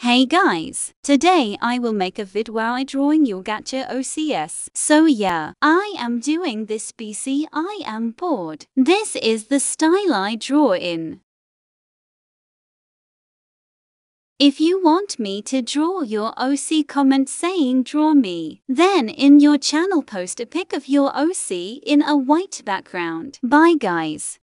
Hey guys, today I will make a vid where I drawing your gacha OCS. So yeah, I am doing this BC I am bored. This is the style I draw in. If you want me to draw your OC, comment saying draw me. Then in your channel post a pic of your OC in a white background. Bye guys.